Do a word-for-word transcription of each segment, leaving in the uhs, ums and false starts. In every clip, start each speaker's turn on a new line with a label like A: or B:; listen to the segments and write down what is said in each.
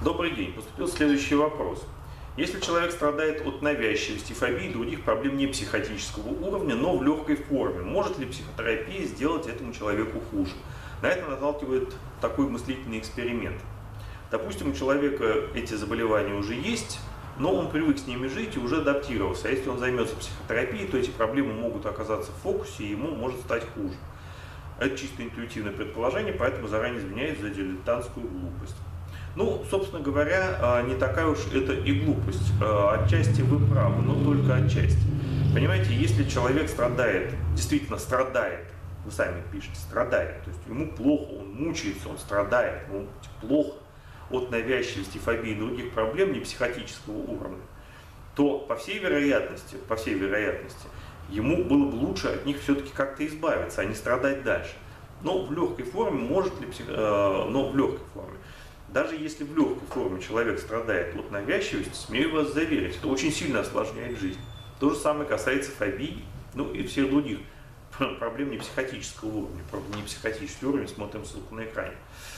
A: Добрый день. Поступил следующий вопрос. Если человек страдает от навязчивости, фобии и других проблем не психотического уровня, но в легкой форме, может ли психотерапия сделать этому человеку хуже? На это наталкивает такой мыслительный эксперимент. Допустим, у человека эти заболевания уже есть, но он привык с ними жить и уже адаптировался. А если он займется психотерапией, то эти проблемы могут оказаться в фокусе, и ему может стать хуже. Это чисто интуитивное предположение, поэтому заранее извиняюсь за дилетантскую глупость. Ну, собственно говоря, не такая уж это и глупость. Отчасти вы правы, но только отчасти. Понимаете, если человек страдает, действительно страдает, вы сами пишете, страдает, то есть ему плохо, он мучается, он страдает, ему плохо от навязчивости, фобии и других проблем не психотического уровня, то по всей вероятности, по всей вероятности, ему было бы лучше от них все-таки как-то избавиться, а не страдать дальше. Но в легкой форме может ли псих... но в легкой форме. Даже если в легкой форме человек страдает от навязчивости, смею вас заверить, это очень сильно осложняет жизнь. То же самое касается фобий, ну и всех других проблем не психотического уровня. Правда, не психотический уровень, смотрим ссылку на экране.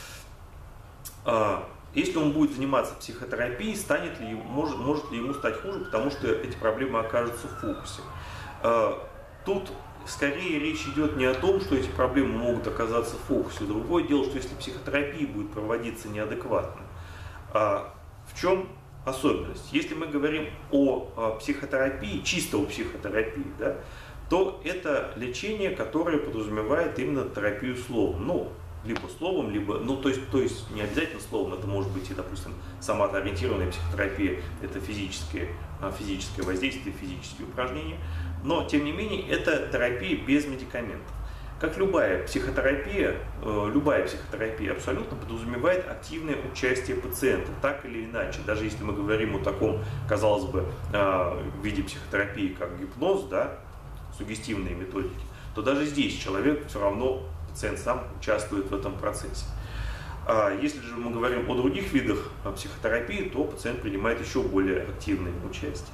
A: Если он будет заниматься психотерапией, станет ли, может, может ли ему стать хуже, потому что эти проблемы окажутся в фокусе. Тут скорее речь идет не о том, что эти проблемы могут оказаться в фокусе. Другое дело, что если психотерапия будет проводиться неадекватно. В чем особенность? Если мы говорим о психотерапии, чисто о психотерапии, да, то это лечение, которое подразумевает именно терапию словом. Ну, либо словом, либо, ну, то есть, то есть не обязательно словом, это может быть и, допустим, соматоориентированная психотерапия, это физическое, физическое воздействие, физические упражнения, но, тем не менее, это терапия без медикаментов. Как любая психотерапия, любая психотерапия абсолютно подразумевает активное участие пациента, так или иначе. Даже если мы говорим о таком, казалось бы, виде психотерапии, как гипноз, да, суггестивные методики, то даже здесь человек все равно, пациент сам участвует в этом процессе. Если же мы говорим о других видах психотерапии, то пациент принимает еще более активное участие.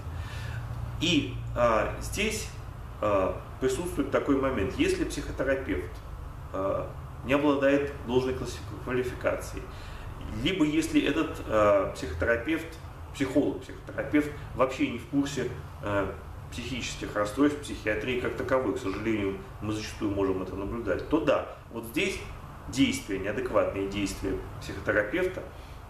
A: И а, здесь а, присутствует такой момент. Если психотерапевт а, не обладает должной квалификацией, либо если этот а, психотерапевт, психолог, психотерапевт вообще не в курсе а, психических расстройств, психиатрии как таковой, к сожалению, мы зачастую можем это наблюдать, то да, вот здесь действия, неадекватные действия психотерапевта,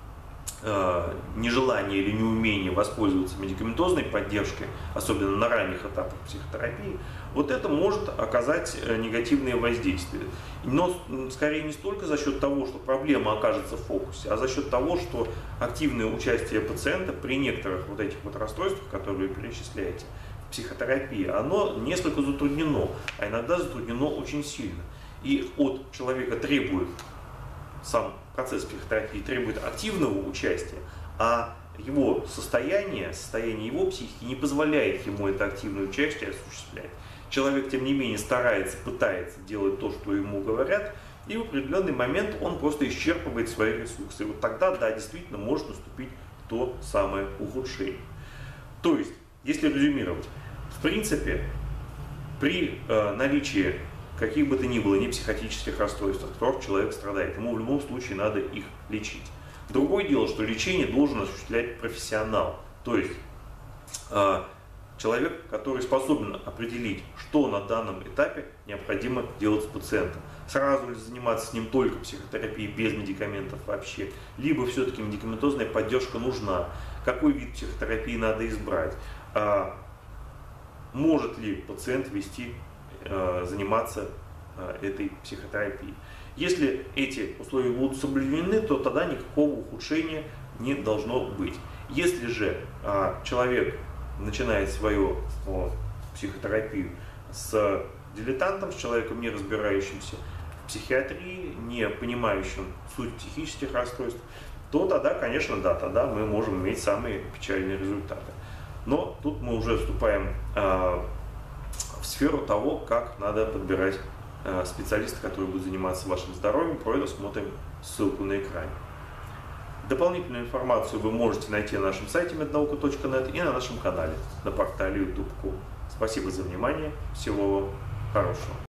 A: э, нежелание или неумение воспользоваться медикаментозной поддержкой, особенно на ранних этапах психотерапии, вот это может оказать негативные воздействия. Но скорее не столько за счет того, что проблема окажется в фокусе, а за счет того, что активное участие пациента при некоторых вот этих вот расстройствах, которые вы перечисляете, психотерапии, оно несколько затруднено, а иногда затруднено очень сильно. И от человека требует, сам процесс психотерапии требует активного участия, а его состояние, состояние его психики не позволяет ему это активное участие осуществлять. Человек, тем не менее, старается, пытается делать то, что ему говорят, и в определенный момент он просто исчерпывает свои ресурсы. И вот тогда, да, действительно может наступить то самое ухудшение. То есть, если резюмировать, в принципе, при э, наличии каких бы то ни было не психотических расстройств, от которых человек страдает, ему в любом случае надо их лечить. Другое дело, что лечение должен осуществлять профессионал, то есть э, человек, который способен определить, что на данном этапе необходимо делать с пациентом. Сразу ли заниматься с ним только психотерапией без медикаментов вообще, либо все-таки медикаментозная поддержка нужна, какой вид психотерапии надо избрать, а, может ли пациент вести, а, заниматься а, этой психотерапией. Если эти условия будут соблюдены, то тогда никакого ухудшения не должно быть. Если же а, человек начинает свою о, психотерапию с дилетантом, с человеком, не разбирающимся в психиатрии, не понимающим суть психических расстройств, то тогда, конечно, да, тогда мы можем иметь самые печальные результаты. Но тут мы уже вступаем э, в сферу того, как надо подбирать э, специалиста, который будет заниматься вашим здоровьем. Про это смотрим ссылку на экране. Дополнительную информацию вы можете найти на нашем сайте меднаука точка нет и на нашем канале на портале ютуб точка ком. Спасибо за внимание. Всего вам хорошего.